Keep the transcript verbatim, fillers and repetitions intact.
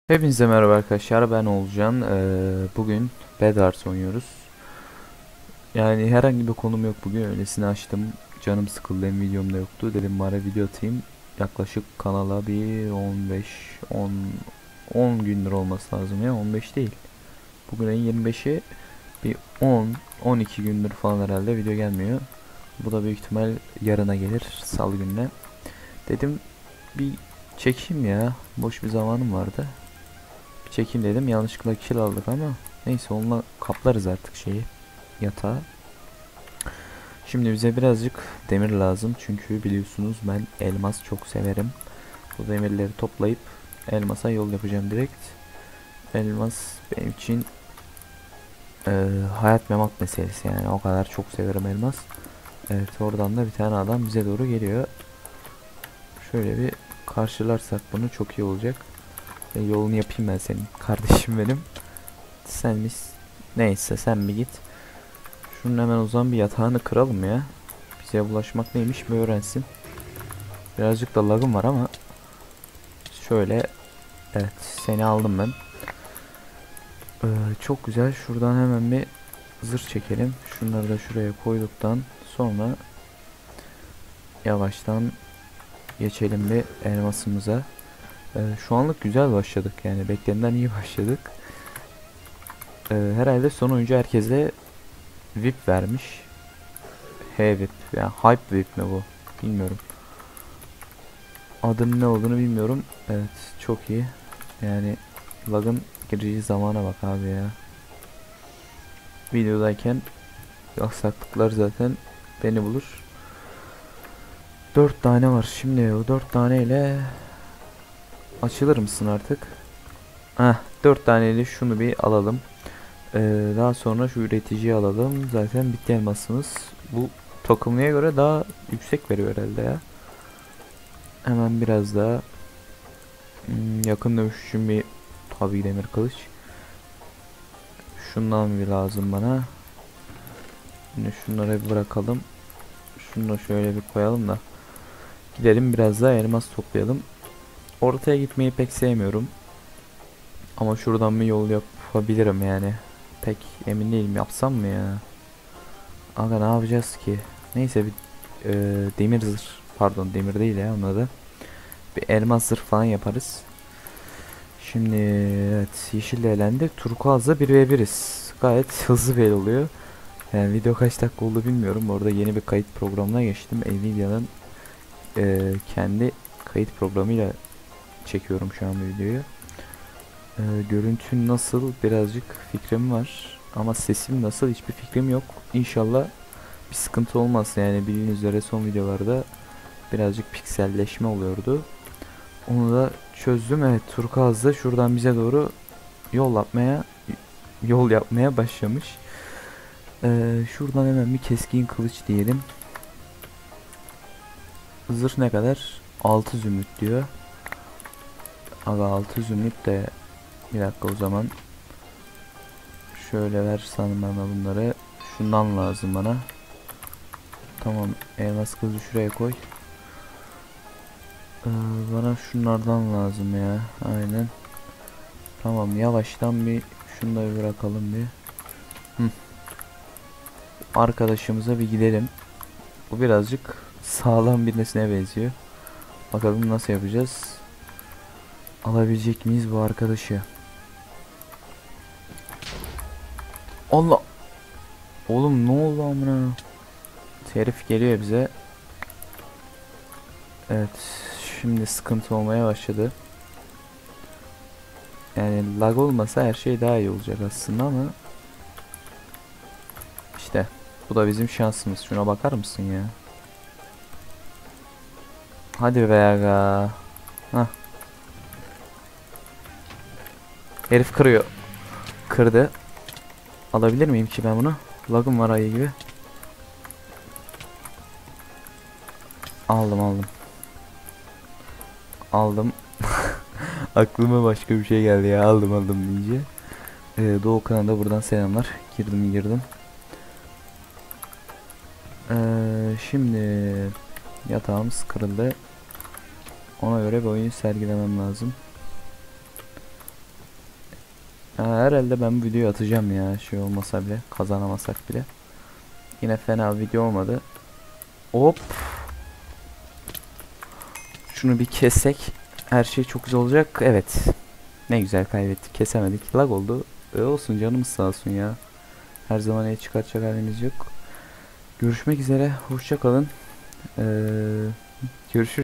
Hepinize merhaba arkadaşlar, ben Olcan. Ee, bugün Bedwars oynuyoruz. Yani herhangi bir konum yok bugün, öylesine açtım. Canım sıkıldı, hem videom da yoktu. Dedim bari video atayım. Yaklaşık kanala bir on beş on on gündür olması lazım ya, on beş değil. Bugün ayın yirmi beşi, bir on on iki gündür falan herhalde video gelmiyor. Bu da büyük ihtimal yarına gelir, salı gününe. Dedim bir çekeyim ya, boş bir zamanım vardı. Çekeyim dedim. Yanlışlıkla kill aldık ama neyse, onunla kaplarız artık şeyi, yatağı. Şimdi bize birazcık demir lazım. Çünkü biliyorsunuz ben elmas çok severim. Bu demirleri toplayıp elmasa yol yapacağım direkt. Elmas benim için e, hayat memat meselesi, yani o kadar çok severim elmas. Evet, oradan da bir tane adam bize doğru geliyor. Şöyle bir karşılarsak bunu çok iyi olacak. E, yolunu yapayım ben senin kardeşim benim. Sen mis neyse, sen bir git. Şunun hemen o zaman bir yatağını kıralım ya. Bize bulaşmak neymiş bir öğrensin. Birazcık da lagım var ama şöyle, evet, seni aldım ben. Ee, çok güzel. Şuradan hemen bir zırh çekelim. Şunları da şuraya koyduktan sonra yavaştan geçelim bir elmasımıza. Ee, şu anlık güzel başladık, yani beklenenden iyi başladık. Ee, herhalde son oyuncu herkese V I P vermiş. H-V I P, yani Hype V I P mi bu? Bilmiyorum. Adının ne olduğunu bilmiyorum. Evet, çok iyi. Yani lagın gireceği zamana bak abi ya. Videodayken aksaklıklar zaten beni bulur. Dört tane var. Şimdi o dört tane ile açılır mısın artık? Heh, dört taneyle şunu bir alalım. Ee, daha sonra şu üreticiyi alalım. Zaten bitti elmasımız. Bu takımlıya göre daha yüksek veriyor herhalde ya. Hemen biraz daha hmm, yakın dövüş için bir, tabii demir kılıç. Şundan bir lazım bana. Şimdi şunları bir bırakalım. Şunu da şöyle bir koyalım da gidelim biraz daha elmas toplayalım. Ortaya gitmeyi pek sevmiyorum. Ama şuradan bir yol yapabilirim yani. Pek emin değilim, yapsam mı ya? Aga, ne yapacağız ki? Neyse, bir e, demir zırh, pardon demir değil ya onun adı. Bir elmas zırh falan yaparız. Şimdi evet, yeşil elendi. Turkuaz'la bir ve biriz. Gayet hızlı bir el oluyor. Yani video kaç dakika oldu bilmiyorum. Orada yeni bir kayıt programına geçtim. Nvidia'nın e, kendi kayıt programıyla çekiyorum şu an bu videoyu. E, görüntü nasıl birazcık fikrim var. Ama sesim nasıl hiçbir fikrim yok. İnşallah bir sıkıntı olmaz. Yani bildiğiniz üzere son videolarda birazcık pikselleşme oluyordu. Onu da çözdüm. Evet, Turkuaz da şuradan bize doğru yol yapmaya yol yapmaya başlamış. Ee, şuradan hemen bir keskin kılıç diyelim. Zırh ne kadar? altı zümrüt diyor. Aga, altı zümrüt de, bir dakika o zaman. Şöyle ver sanırım bana bunları. Şundan lazım bana. Tamam, elmas kılıcı şuraya koy. Ee, bana şunlardan lazım ya. Aynen. Tamam, yavaştan bir şunu da bir bırakalım bir. Hı. Arkadaşımıza bir gidelim. Bu birazcık sağlam birisine benziyor. Bakalım nasıl yapacağız. Alabilecek miyiz bu arkadaşı? Allah! Oğlum ne oldu amına? Herif geliyor bize. Evet, şimdi sıkıntı olmaya başladı. Yani lag olmasa her şey daha iyi olacak aslında ama işte bu da bizim şansımız. Şuna bakar mısın ya? Hadi be aga. Hah. Herif kırıyor. Kırdı. Alabilir miyim ki ben bunu? Lagım var ayı gibi. Aldım aldım. Aldım. Aklıma başka bir şey geldi ya. Aldım aldım deyince. Ee, Doğu kanalda buradan selamlar. Girdim girdim. Ee, şimdi yatağımız kırıldı. Ona göre bir oyun sergilemem lazım. Ha, herhalde ben bu videoyu atacağım ya, şey olmasa bile, kazanamasak bile. Yine fena bir video olmadı. Hop. Şunu bir kessek her şey çok güzel olacak. Evet. Ne güzel kaybettik. Kesemedik. Lag oldu. E olsun, canımız sağ olsun ya. Her zaman el çıkartacak halimiz yok. Görüşmek üzere. Hoşça kalın. Ee, görüşürüz.